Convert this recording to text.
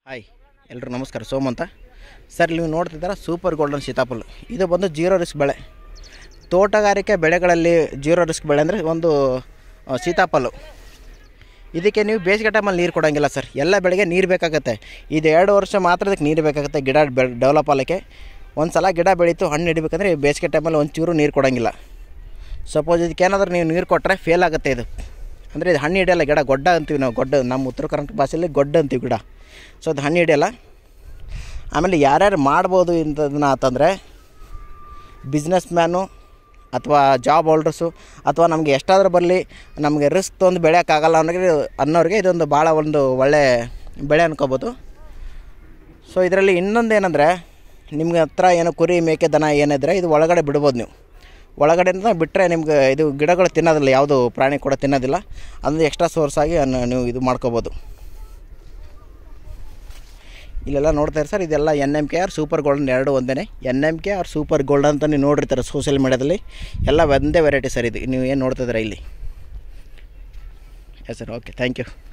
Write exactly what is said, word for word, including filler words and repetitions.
Hi ಎಲ್ಲರೂ ನಮಸ್ಕಾರ. ಸೋಮ್ ಅಂತ ಸರ್. ನೀವು ನೋಡ್ತಿದ್ದೀರಾ ಸೂಪರ್ ಗೋಲ್ಡನ್ ಸೀತಾಫಲ. ಇದು ಬಂದು ಜೀರೋ ರಿಸ್ಕ್ ಬೆಳೆ. ತೋಟಗಾರಿಕೆ ಬೆಳೆಗಳಲ್ಲಿ ಜೀರೋ ರಿಸ್ಕ್ ಬೆಳೆ ಅಂದರೆ ಒಂದು ಸೀತಾಫಲ. ಇದಕ್ಕೆ ನೀವು ಬೇಸಿಗೆ ಟೈಮಲ್ಲಿ ನೀರು ಕೊಡೋಂಗಿಲ್ಲ ಸರ್. ಎಲ್ಲ ಬೆಳೆಗೆ ನೀರು ಬೇಕಾಗುತ್ತೆ. ಇದು ಎರಡು ವರ್ಷ ಮಾತ್ರ ಅದಕ್ಕೆ ನೀರು ಬೇಕಾಗುತ್ತೆ ಗಿಡ ಬೆ ಡೆವಲಪ್ ಆಗಲಿಕ್ಕೆ. ಒಂದು ಸಲ ಗಿಡ ಬೆಳೀತು ಹಣ್ಣು ಹಿಡಿಬೇಕಂದ್ರೆ ಬೇಸಿಗೆ ಟೈಮಲ್ಲಿ ಒಂಚೂರು ನೀರು ಕೊಡೋಂಗಿಲ್ಲ. ಸಪೋಸ್ ಇದಕ್ಕೆ ಏನಾದರೂ ನೀವು ನೀರು ಕೊಟ್ಟರೆ ಫೇಲ್ ಆಗುತ್ತೆ. ಇದು ಅಂದರೆ ಇದು ಹಣ್ಣು ಹಿಡಿಯಲ್ಲ. ಗಿಡ ಗೊಡ್ಡ ಅಂತೀವಿ ನಾವು. ಗೊಡ್ಡ ನಮ್ಮ ಉತ್ತರ ಕರ್ನಾಟಕ ಭಾಷೆಯಲ್ಲಿ ಗೊಡ್ಡ ಅಂತೀವಿ ಗಿಡ. ಸೊ ಅದು ಹಣ್ಣು ಹಿಡಿಯಲ್ಲ. ಆಮೇಲೆ ಯಾರ್ಯಾರು ಮಾಡ್ಬೋದು ಇಂಥದನ್ನ ಅಂತಂದರೆ ಬಿಸ್ನೆಸ್ ಮ್ಯಾನು ಅಥವಾ ಜಾಬ್ ಹೋಲ್ಡರ್ಸು ಅಥವಾ ನಮಗೆ ಎಷ್ಟಾದರೂ ಬರಲಿ ನಮಗೆ ರಿಸ್ಕ್ ತೊಂದು ಬೆಳೆಯೋಕ್ಕಾಗಲ್ಲ ಅನ್ನೋರಿಗೆ ಅನ್ನೋರಿಗೆ ಇದೊಂದು ಭಾಳ ಒಂದು ಒಳ್ಳೆ ಬೆಳೆ ಅನ್ಕೋಬೋದು. ಸೊ ಇದರಲ್ಲಿ ಇನ್ನೊಂದು ಏನಂದರೆ ನಿಮ್ಗೆ ಹತ್ರ ಏನೋ ಕುರಿ ಮೇಕೆ ದನ ಏನಿದ್ರೆ ಇದು ಒಳಗಡೆ ಬಿಡ್ಬೋದು. ನೀವು ಒಳಗಡೆಯಿಂದ ಬಿಟ್ಟರೆ ನಿಮ್ಗೆ ಇದು ಗಿಡಗಳು ತಿನ್ನೋದಿಲ್ಲ. ಯಾವುದು ಪ್ರಾಣಿ ಕೂಡ ತಿನ್ನೋದಿಲ್ಲ. ಅದೊಂದು ಎಕ್ಸ್ಟ್ರಾ ಸೋರ್ಸ್ ಆಗಿ ನೀವು ಇದು ಮಾಡ್ಕೋಬೋದು. ಇಲ್ಲೆಲ್ಲ ನೋಡ್ತಾರೆ ಸರ್. ಇದೆಲ್ಲ N M K R super golden ಎರಡು ಒಂದೇ. N M K R super gold ಅಂತ ನೀವು ನೋಡಿರ್ತಾರೆ ಸೋಷಿಯಲ್ ಮೀಡ್ಯಾದಲ್ಲಿ. ಎಲ್ಲ ಒಂದೇ ವೆರೈಟಿ ಸರ್ ಇದು. ನೀವು ಏನು ನೋಡ್ತಿದ್ದೀರಾ ಇಲ್ಲಿ. Yes sir. Okay, thank you.